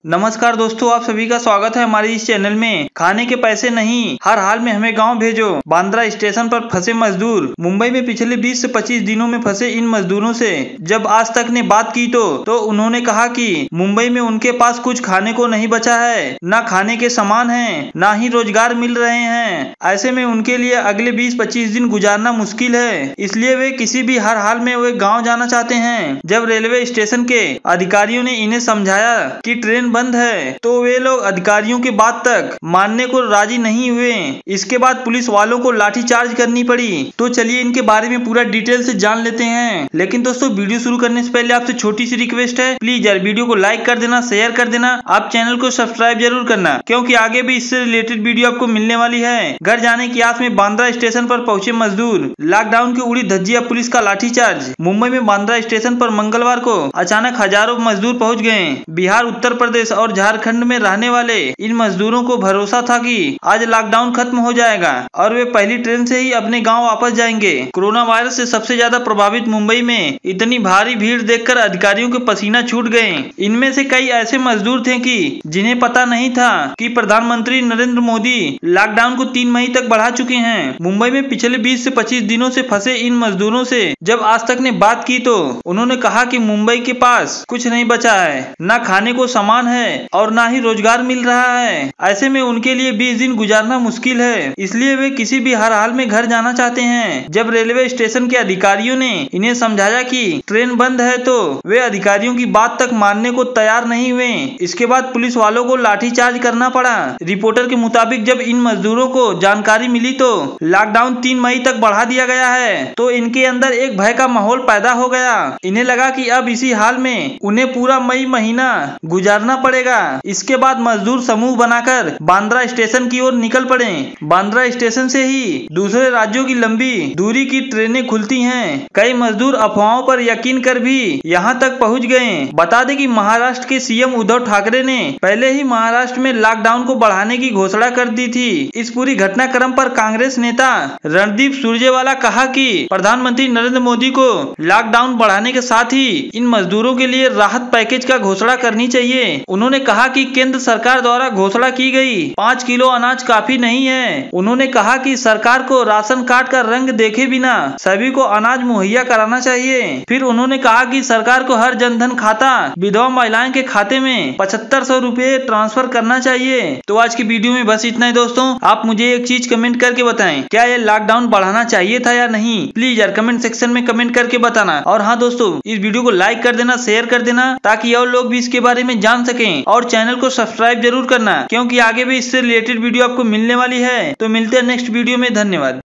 नमस्कार दोस्तों, आप सभी का स्वागत है हमारे इस चैनल में। खाने के पैसे नहीं, हर हाल में हमें गांव भेजो। बांद्रा स्टेशन पर फंसे मजदूर। मुंबई में पिछले 20 से 25 दिनों में फंसे इन मजदूरों से जब आज तक ने बात की तो उन्होंने कहा कि मुंबई में उनके पास कुछ खाने को नहीं बचा है, ना खाने के सामान है, ना ही रोजगार मिल रहे हैं। ऐसे में उनके लिए अगले 20-25 दिन गुजारना मुश्किल है, इसलिए वे किसी भी हर हाल में वे गाँव जाना चाहते हैं। जब रेलवे स्टेशन के अधिकारियों ने इन्हें समझाया कि ट्रेन बंद है तो वे लोग अधिकारियों की बात तक मानने को राजी नहीं हुए। इसके बाद पुलिस वालों को लाठीचार्ज करनी पड़ी। तो चलिए इनके बारे में पूरा डिटेल से जान लेते हैं। लेकिन दोस्तों, वीडियो शुरू करने से पहले आपसे छोटी सी रिक्वेस्ट है, प्लीज यार वीडियो को लाइक कर देना, शेयर कर देना, आप चैनल को सब्सक्राइब जरूर करना, क्योंकि आगे भी इससे रिलेटेड वीडियो आपको मिलने वाली है। घर जाने की आस में बांद्रा स्टेशन पर पहुंचे मजदूर। लॉकडाउन की उड़ी धज्जियां, पुलिस का लाठीचार्ज। मुंबई में बांद्रा स्टेशन पर मंगलवार को अचानक हजारों मजदूर पहुंच गए। बिहार, उत्तर प्रदेश और झारखंड में रहने वाले इन मजदूरों को भरोसा था कि आज लॉकडाउन खत्म हो जाएगा और वे पहली ट्रेन से ही अपने गांव वापस जाएंगे। कोरोना वायरस से सबसे ज्यादा प्रभावित मुंबई में इतनी भारी भीड़ देखकर अधिकारियों के पसीना छूट गए। इनमें से कई ऐसे मजदूर थे कि जिन्हें पता नहीं था कि प्रधानमंत्री नरेंद्र मोदी लॉकडाउन को 3 मई तक बढ़ा चुके हैं। मुंबई में पिछले 20 से 25 दिनों से फंसे इन मजदूरों से जब आज तक ने बात की तो उन्होंने कहा कि मुंबई के पास कुछ नहीं बचा है, न खाने को सामान है और ना ही रोजगार मिल रहा है। ऐसे में उनके लिए 20 दिन गुजारना मुश्किल है, इसलिए वे किसी भी हर हाल में घर जाना चाहते हैं। जब रेलवे स्टेशन के अधिकारियों ने इन्हें समझाया कि ट्रेन बंद है तो वे अधिकारियों की बात तक मानने को तैयार नहीं हुए। इसके बाद पुलिस वालों को लाठीचार्ज करना पड़ा। रिपोर्टर के मुताबिक जब इन मजदूरों को जानकारी मिली तो लॉकडाउन 3 मई तक बढ़ा दिया गया है तो इनके अंदर एक भय का माहौल पैदा हो गया। इन्हें लगा कि अब इसी हाल में उन्हें पूरा मई महीना गुजारना पड़ेगा। इसके बाद मजदूर समूह बनाकर बांद्रा स्टेशन की ओर निकल पड़े। बांद्रा स्टेशन से ही दूसरे राज्यों की लंबी दूरी की ट्रेनें खुलती हैं। कई मजदूर अफवाहों पर यकीन कर भी यहां तक पहुंच गए। बता दें कि महाराष्ट्र के सीएम उद्धव ठाकरे ने पहले ही महाराष्ट्र में लॉकडाउन को बढ़ाने की घोषणा कर दी थी। इस पूरी घटनाक्रम पर कांग्रेस नेता रणदीप सुरजेवाला कहा कि प्रधानमंत्री नरेंद्र मोदी को लॉकडाउन बढ़ाने के साथ ही इन मजदूरों के लिए राहत पैकेज का घोषणा करनी चाहिए। उन्होंने कहा कि केंद्र सरकार द्वारा घोषणा की गई 5 किलो अनाज काफी नहीं है। उन्होंने कहा कि सरकार को राशन कार्ड का रंग देखे बिना सभी को अनाज मुहैया कराना चाहिए। फिर उन्होंने कहा कि सरकार को हर जनधन खाता विधवा महिलाओं के खाते में 7500 रुपए ट्रांसफर करना चाहिए। तो आज की वीडियो में बस इतना ही दोस्तों। आप मुझे एक चीज कमेंट करके बताएं, क्या ये लॉकडाउन बढ़ाना चाहिए था या नहीं? प्लीज यार कमेंट सेक्शन में कमेंट करके बताना। और हाँ दोस्तों, इस वीडियो को लाइक कर देना, शेयर कर देना, ताकि और लोग भी इसके बारे में जान सकें। और चैनल को सब्सक्राइब जरूर करना, क्योंकि आगे भी इससे रिलेटेड वीडियो आपको मिलने वाली है। तो मिलते हैं नेक्स्ट वीडियो में। धन्यवाद।